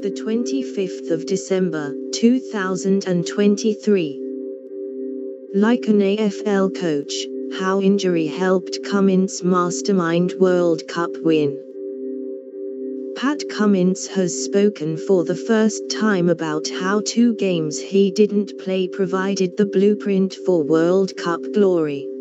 the 25th of December, 2023. Like an AFL coach, how injury helped Cummins' mastermind World Cup win. Pat Cummins has spoken for the first time about how 2 games he didn't play provided the blueprint for World Cup glory.